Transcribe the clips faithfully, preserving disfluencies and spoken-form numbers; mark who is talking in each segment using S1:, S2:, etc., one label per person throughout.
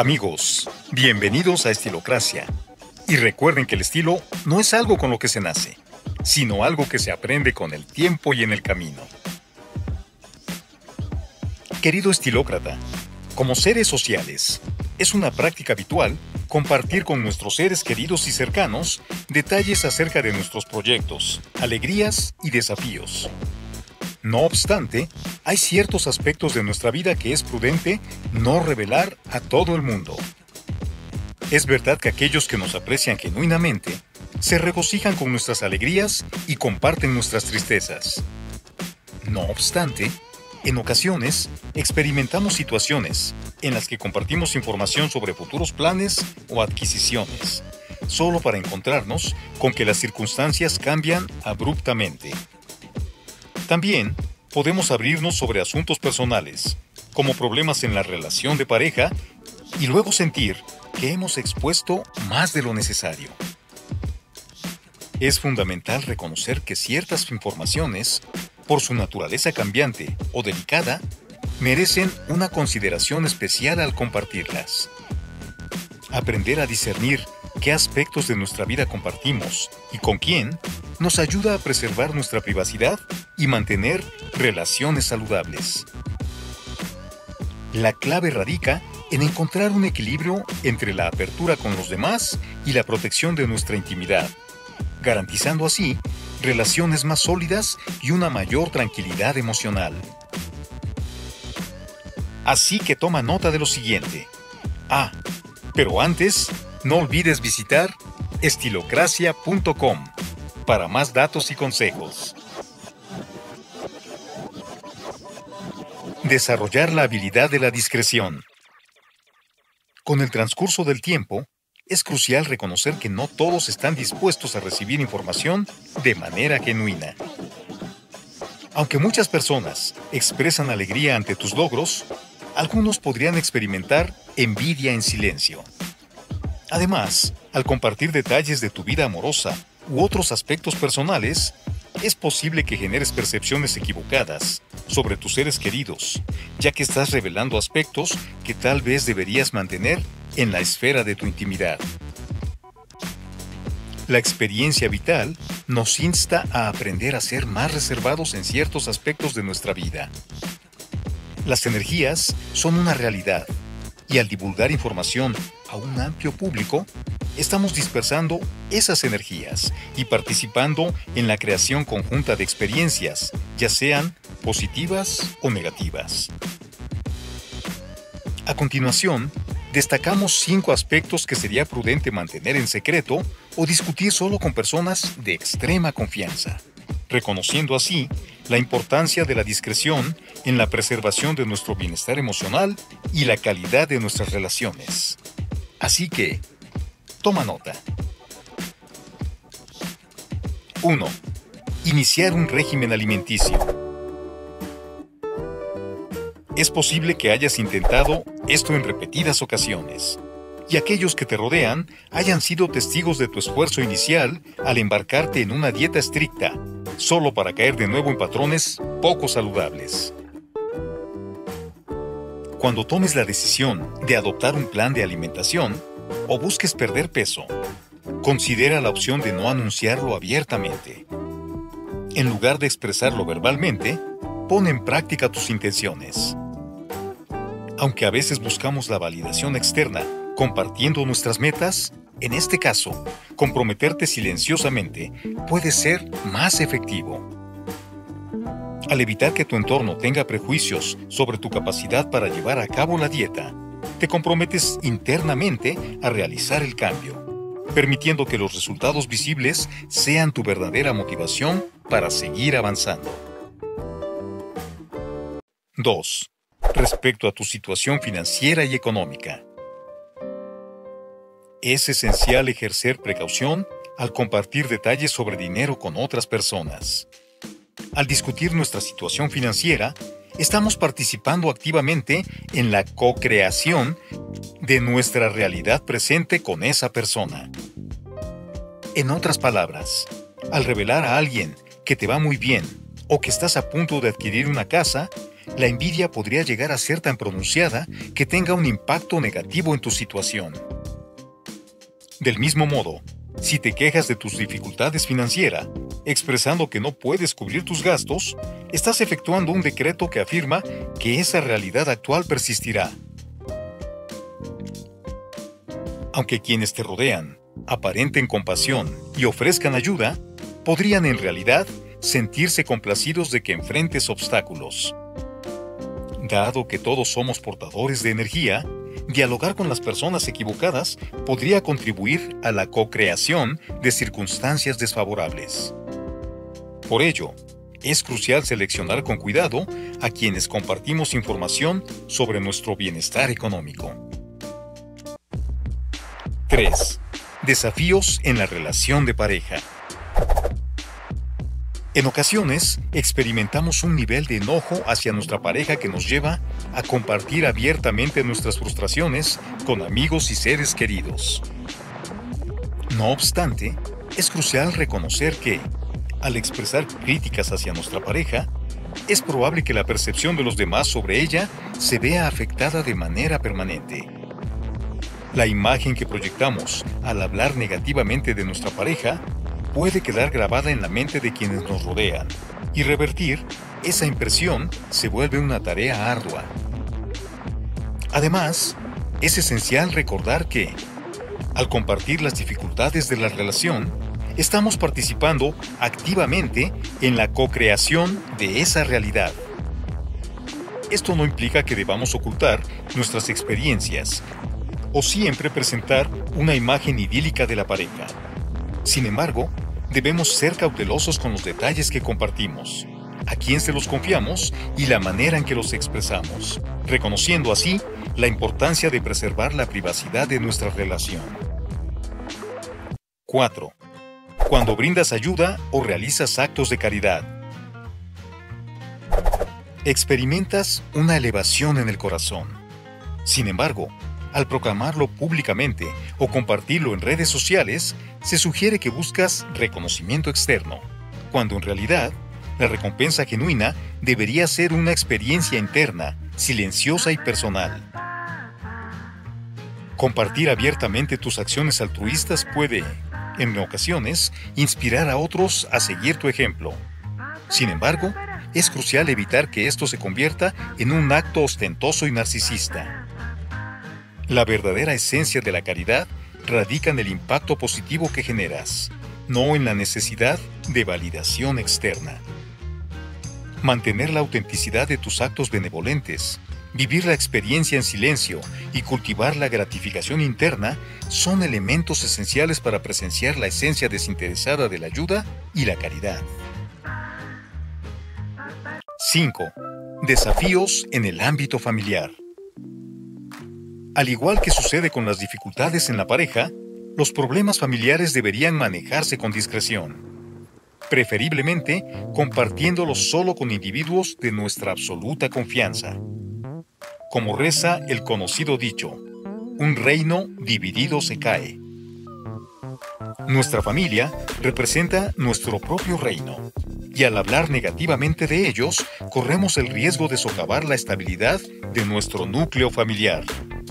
S1: Amigos, bienvenidos a Estilocracia. Y recuerden que el estilo no es algo con lo que se nace, sino algo que se aprende con el tiempo y en el camino. Querido estilócrata, como seres sociales, es una práctica habitual compartir con nuestros seres queridos y cercanos detalles acerca de nuestros proyectos, alegrías y desafíos. No obstante, hay ciertos aspectos de nuestra vida que es prudente no revelar a todo el mundo. Es verdad que aquellos que nos aprecian genuinamente se regocijan con nuestras alegrías y comparten nuestras tristezas. No obstante, en ocasiones experimentamos situaciones en las que compartimos información sobre futuros planes o adquisiciones, solo para encontrarnos con que las circunstancias cambian abruptamente. También podemos abrirnos sobre asuntos personales, como problemas en la relación de pareja, y luego sentir que hemos expuesto más de lo necesario. Es fundamental reconocer que ciertas informaciones, por su naturaleza cambiante o delicada, merecen una consideración especial al compartirlas. Aprender a discernir qué aspectos de nuestra vida compartimos y con quién nos ayuda a preservar nuestra privacidad y mantener relaciones saludables. La clave radica en encontrar un equilibrio entre la apertura con los demás y la protección de nuestra intimidad, garantizando así relaciones más sólidas y una mayor tranquilidad emocional. Así que toma nota de lo siguiente. Ah, pero antes, no olvides visitar estilocracia punto com para más datos y consejos. Desarrollar la habilidad de la discreción. Con el transcurso del tiempo, es crucial reconocer que no todos están dispuestos a recibir información de manera genuina. Aunque muchas personas expresan alegría ante tus logros, algunos podrían experimentar envidia en silencio. Además, al compartir detalles de tu vida amorosa u otros aspectos personales, es posible que generes percepciones equivocadas sobre tus seres queridos, ya que estás revelando aspectos que tal vez deberías mantener en la esfera de tu intimidad. La experiencia vital nos insta a aprender a ser más reservados en ciertos aspectos de nuestra vida. Las energías son una realidad, y al divulgar información a un amplio público, estamos dispersando esas energías y participando en la creación conjunta de experiencias, ya sean positivas o negativas. A continuación, destacamos cinco aspectos que sería prudente mantener en secreto o discutir solo con personas de extrema confianza, reconociendo así la importancia de la discreción en la preservación de nuestro bienestar emocional y la calidad de nuestras relaciones. Así que, toma nota. uno. Iniciar un régimen alimenticio. Es posible que hayas intentado esto en repetidas ocasiones, y aquellos que te rodean hayan sido testigos de tu esfuerzo inicial al embarcarte en una dieta estricta, solo para caer de nuevo en patrones poco saludables. Cuando tomes la decisión de adoptar un plan de alimentación o busques perder peso, considera la opción de no anunciarlo abiertamente. En lugar de expresarlo verbalmente, pon en práctica tus intenciones. Aunque a veces buscamos la validación externa compartiendo nuestras metas, en este caso, comprometerte silenciosamente puede ser más efectivo. Al evitar que tu entorno tenga prejuicios sobre tu capacidad para llevar a cabo la dieta, te comprometes internamente a realizar el cambio, permitiendo que los resultados visibles sean tu verdadera motivación para seguir avanzando. dos. Respecto a tu situación financiera y económica. Es esencial ejercer precaución al compartir detalles sobre dinero con otras personas. Al discutir nuestra situación financiera, estamos participando activamente en la co-creación de nuestra realidad presente con esa persona. En otras palabras, al revelar a alguien que te va muy bien o que estás a punto de adquirir una casa, la envidia podría llegar a ser tan pronunciada que tenga un impacto negativo en tu situación. Del mismo modo, si te quejas de tus dificultades financieras, expresando que no puedes cubrir tus gastos, estás efectuando un decreto que afirma que esa realidad actual persistirá. Aunque quienes te rodean aparenten compasión y ofrezcan ayuda, podrían en realidad sentirse complacidos de que enfrentes obstáculos. Dado que todos somos portadores de energía, dialogar con las personas equivocadas podría contribuir a la co-creación de circunstancias desfavorables. Por ello, es crucial seleccionar con cuidado a quienes compartimos información sobre nuestro bienestar económico. tres. Desafíos en la relación de pareja. En ocasiones, experimentamos un nivel de enojo hacia nuestra pareja que nos lleva a compartir abiertamente nuestras frustraciones con amigos y seres queridos. No obstante, es crucial reconocer que, al expresar críticas hacia nuestra pareja, es probable que la percepción de los demás sobre ella se vea afectada de manera permanente. La imagen que proyectamos al hablar negativamente de nuestra pareja puede quedar grabada en la mente de quienes nos rodean, y revertir esa impresión se vuelve una tarea ardua. Además, es esencial recordar que, al compartir las dificultades de la relación, estamos participando activamente en la co-creación de esa realidad. Esto no implica que debamos ocultar nuestras experiencias o siempre presentar una imagen idílica de la pareja. Sin embargo, debemos ser cautelosos con los detalles que compartimos, a quién se los confiamos y la manera en que los expresamos, reconociendo así la importancia de preservar la privacidad de nuestra relación. cuatro. Cuando brindas ayuda o realizas actos de caridad. Experimentas una elevación en el corazón. Sin embargo, al proclamarlo públicamente o compartirlo en redes sociales, se sugiere que buscas reconocimiento externo, cuando en realidad, la recompensa genuina debería ser una experiencia interna, silenciosa y personal. Compartir abiertamente tus acciones altruistas puede, en ocasiones, inspirar a otros a seguir tu ejemplo. Sin embargo, es crucial evitar que esto se convierta en un acto ostentoso y narcisista. La verdadera esencia de la caridad radica en el impacto positivo que generas, no en la necesidad de validación externa. Mantener la autenticidad de tus actos benevolentes, vivir la experiencia en silencio y cultivar la gratificación interna son elementos esenciales para presenciar la esencia desinteresada de la ayuda y la caridad. cinco. Desafíos en el ámbito familiar. Al igual que sucede con las dificultades en la pareja, los problemas familiares deberían manejarse con discreción, preferiblemente compartiéndolos solo con individuos de nuestra absoluta confianza. Como reza el conocido dicho, un reino dividido se cae. Nuestra familia representa nuestro propio reino, y al hablar negativamente de ellos, corremos el riesgo de socavar la estabilidad de nuestro núcleo familiar.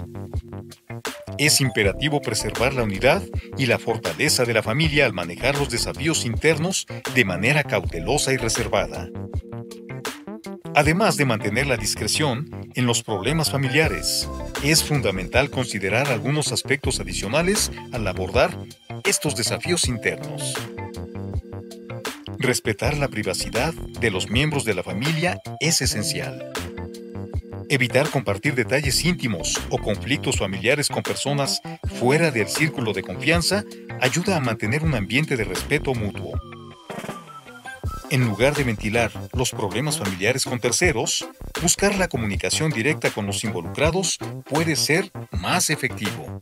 S1: Es imperativo preservar la unidad y la fortaleza de la familia al manejar los desafíos internos de manera cautelosa y reservada. Además de mantener la discreción en los problemas familiares, es fundamental considerar algunos aspectos adicionales al abordar estos desafíos internos. Respetar la privacidad de los miembros de la familia es esencial. Evitar compartir detalles íntimos o conflictos familiares con personas fuera del círculo de confianza ayuda a mantener un ambiente de respeto mutuo. En lugar de ventilar los problemas familiares con terceros, buscar la comunicación directa con los involucrados puede ser más efectivo.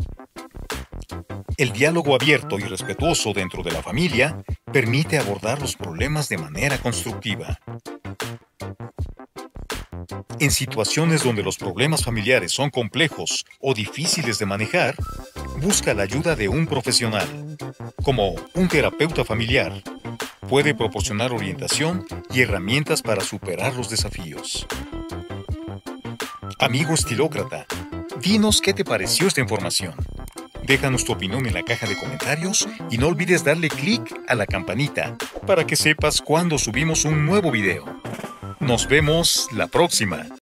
S1: El diálogo abierto y respetuoso dentro de la familia permite abordar los problemas de manera constructiva. En situaciones donde los problemas familiares son complejos o difíciles de manejar, busca la ayuda de un profesional, como un terapeuta familiar, puede proporcionar orientación y herramientas para superar los desafíos. Amigo estilócrata, dinos qué te pareció esta información. Déjanos tu opinión en la caja de comentarios y no olvides darle clic a la campanita para que sepas cuando subimos un nuevo video. Nos vemos la próxima.